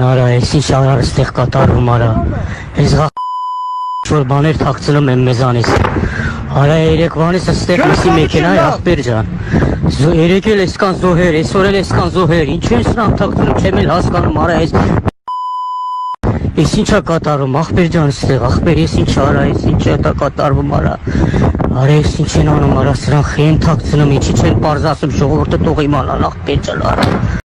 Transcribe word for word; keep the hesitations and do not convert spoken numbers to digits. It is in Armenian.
Արա, ես ինչ արար ստեղ կատարվում արա, ես որ բաներ թաքցնում եմ մեզանից, արա երեկվանից ստեղ միսի մեքենա է ախպեր ջան, երեկ էլ էսկան զոհեր, այսօր էլ էսկան զոհեր, ինչու են սրանք թաքցնում, չեմ էլ հասկանում, արա ես ես ինչ է կատարում, ախպեր ջան ստեղ, ախպեր ես ինչ արա, ես ինչ է կատարվում արա, արա ես ինչ են անում, արա սրանք են թաքցնում, ինչի չեն պարզ ասում, ժողովուրդը թող իմանան, ախպեր ջան արա